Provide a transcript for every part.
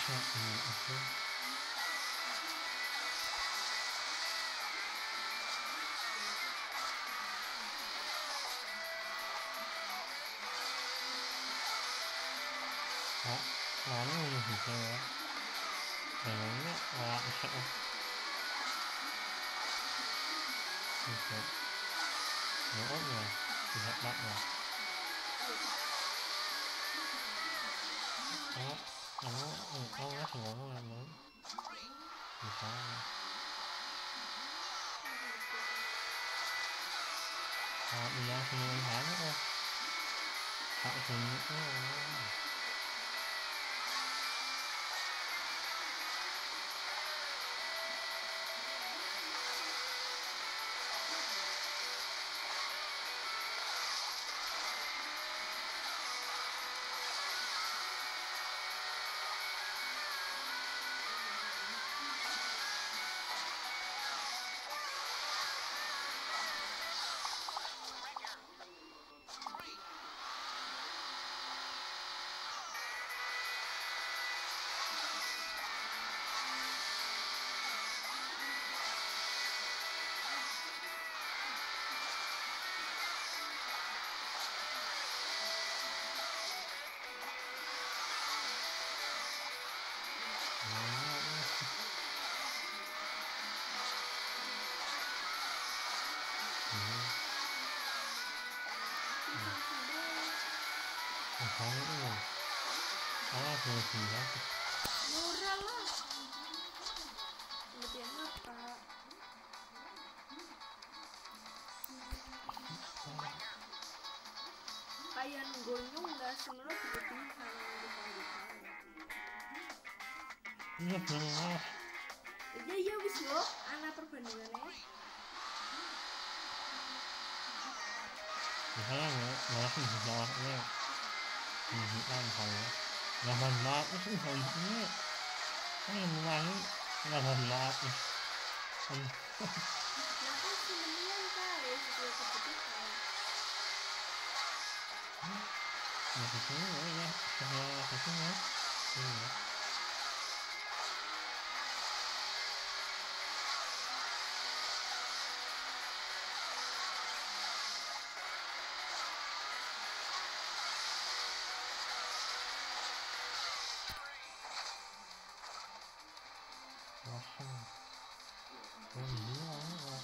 Oke. Kak, mana ini bisa ya? Kayaknya nggak bisa bisa. Oh ya, bisa tak ya? Kamu, kamu nggak ngomong emang bisa. Kalau dia senyum aja kok, tak senyum. Makanya itu, Allah sudah siap. Murah lah. Lebih apa? Kayak gonyong nggak seluruh kebutuhan Iya benar. Iya wis lo, anak perbandingannya. Misalnya nggak sih misalnya pendidikan saya, 800 itu harusnya kan yang mulai 800 kan. Nah kan sebenarnya kali sesuai kebutuhan. Maksudnya ya sesuai sesuai. Iya. Wah, oh iya, wah.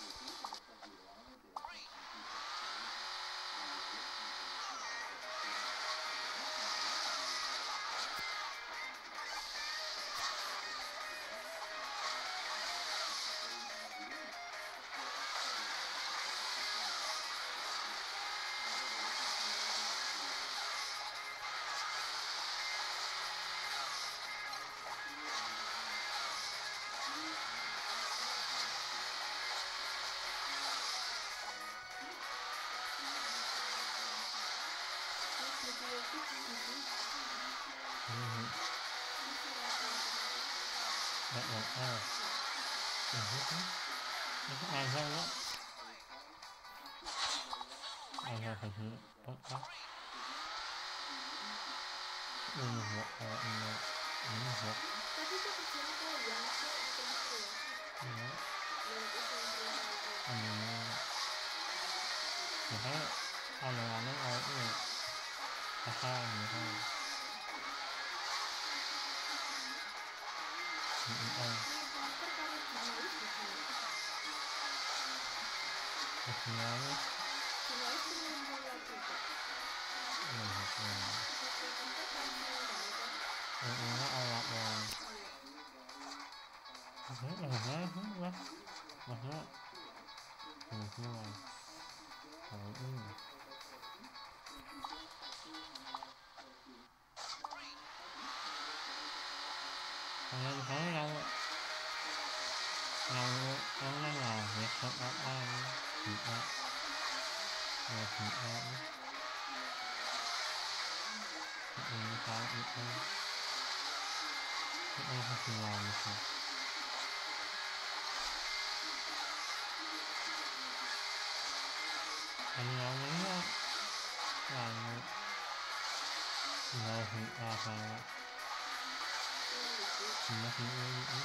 Itu ada ya, ada satu podcast ini ya, ini ya, Tapi itu kerjaan kau yang sih itu ya. ini Yang itu ini misalnya aneh-aneh kayak ini pasal misalnya sebenarnya ini awak yang maksudnya semua kalau ini kalau misalnya yang lah besok apa juga ya juga ini tahu itu kesimpulan itu hanya lalu nggak suka sama masih ini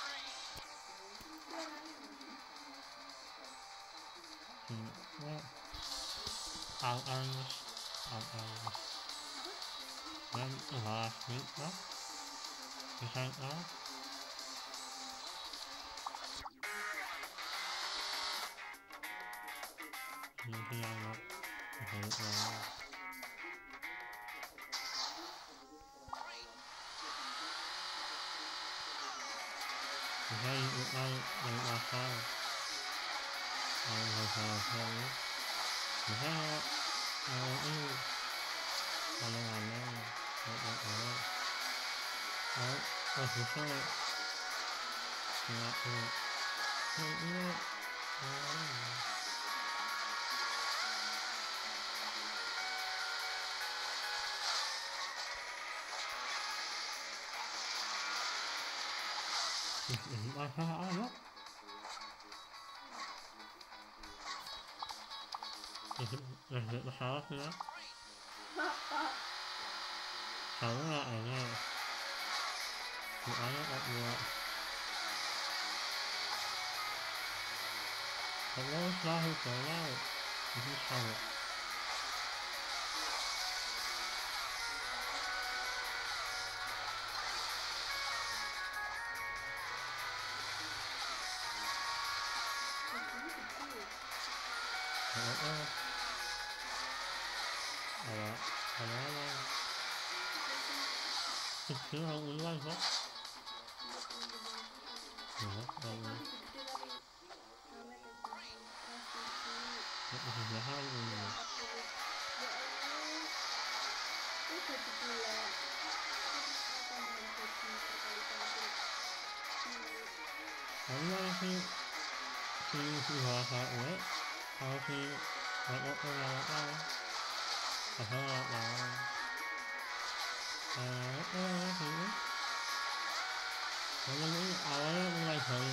dan nih bisa ini yang Hey, ay asal. Ay asal. Bisa ini aneh-aneh. Bisa nggak ini masalah anak. Masalah ya. Salah ini. Soalnya aku kalau selalu ini salah. Ada kecil yang ulang kok. Si bahasa gue kalau si lewat awalnya mulai dari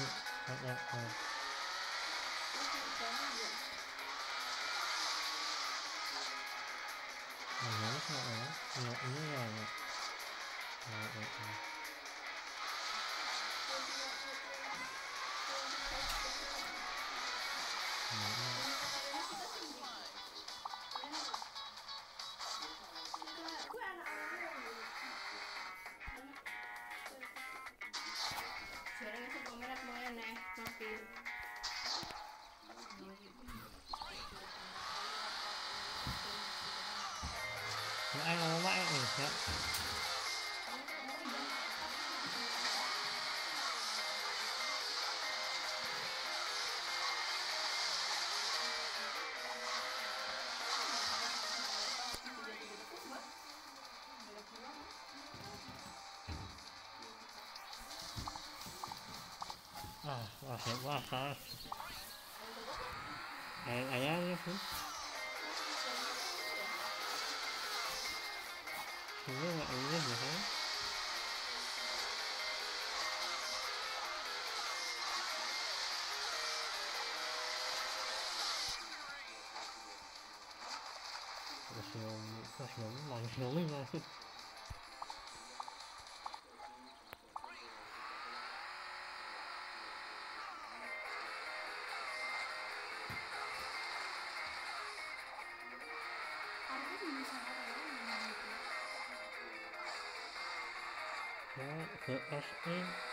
ai ngomong baik nih ya. Wah, ayahnya sih. Ini nggak ini biasanya. Masih masih. Ke SE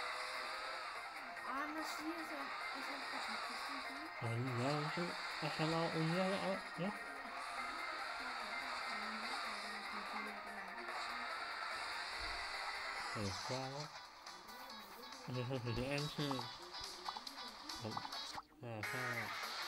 Anak sih SMP 1 sih. iya sih SMA umur ya banget ada SBM sih nah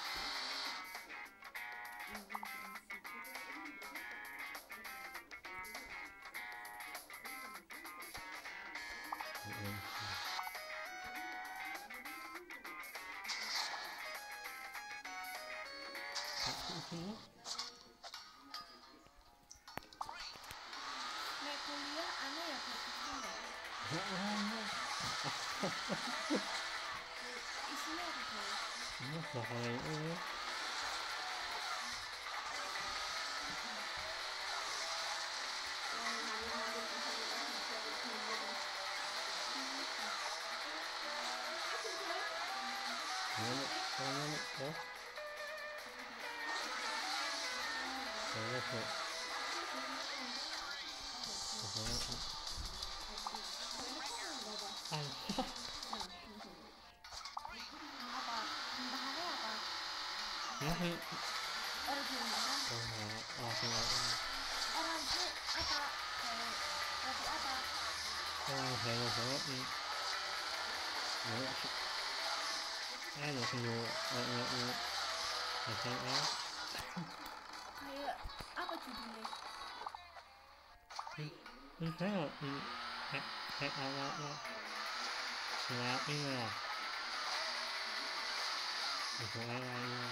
Naik kuliah aneh ya praktikum ya. Isinya apa tuh? ini bakal ini Soalnya oh, saya tuh, ah, Apa? Bahannya apa? masih, Origin bahan. masih, Orange apa? Kayak roti apa? saya tuh, ada semua, saya, Kayak apa judulnya? saya, awalnya, siapin lah, itu lainnya.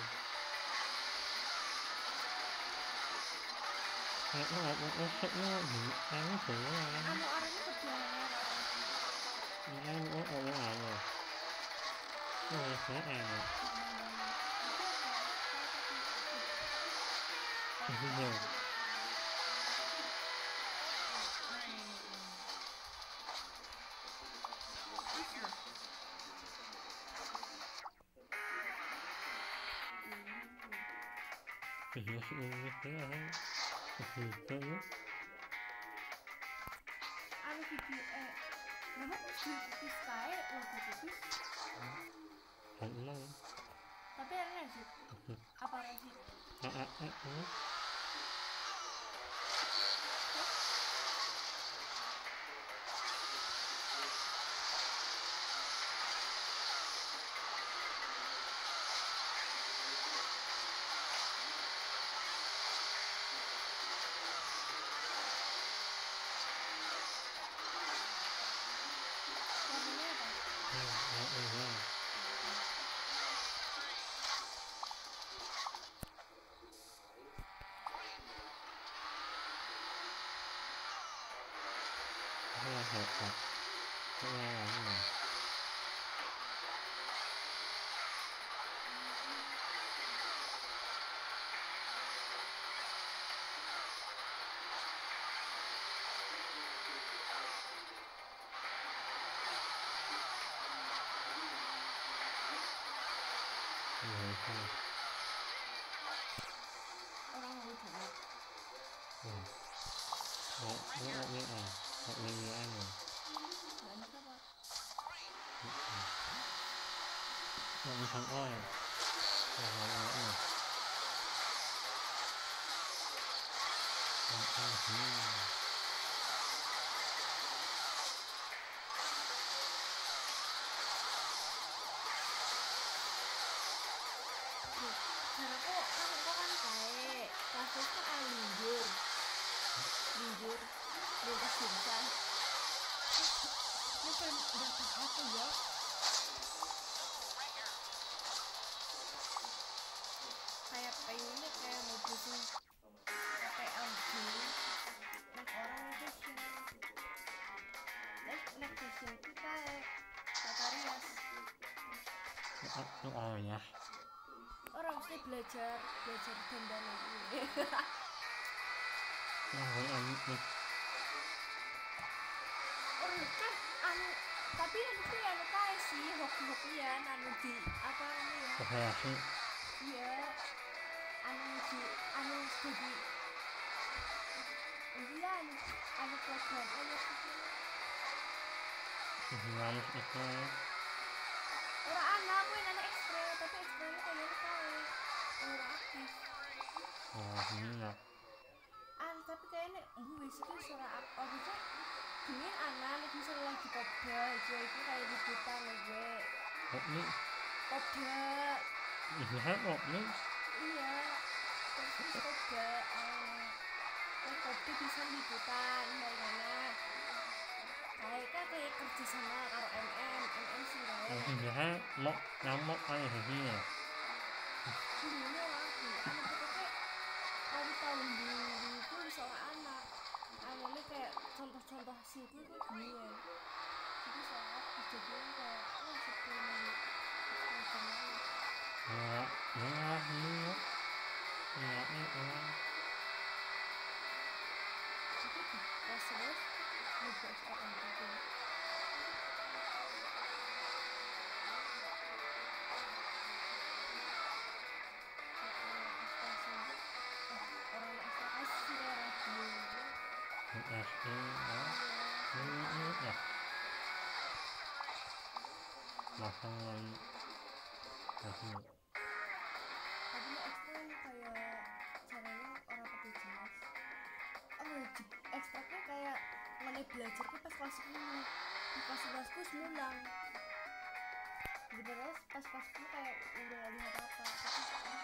Aku maksudnya di anu semua Anu orangnya berjalan. anu anu saya anu iya iya sih ini saya itu ya Anu video nama pipis kae logo pipis. emang Tapi aneh sih. Apa sih? Warnanya apa? Orang mau coba. Cara aku kan kayak kasus kan linjur lintas jurusan. Ini kan data aku ya. Kayak pengennya kayak mau pusing pakai LG naik orang itu sih naik fashion itu kayak tata rias oh ya orang mesti belajar dandan ini. Orang kan anu tapi itu anu kayak sih hoki-hokian anu di apa namanya ya iya anu jadi iya anu program orang anak aku yang anak ekspre tapi eksprenya kayak orang aktif tapi kayaknya basically suara apa sih gini anak misalnya lagi kopda itu kayak liputan aja kopda iya terus kopda kopda bisa liputan bagaimana kayak kerja sama karo sih kayak mau nyamuk aja sih ya dulu aku anak pokoknya tahun-tahun dulu itu seorang anak anaknya kayak contoh-contoh hasilku itu gini ya jadi soal kejadian kayak seperti terus juga sekarang gitu masang yang lagi tapi nek ekstrak kayak caranya orang pati jelas. Ekstraknya kayak mana belajar ke pas kelas 10 di kelas 11 ku semulang. Sebenarnya pas kelas 10 kayak udah lihat apa tapi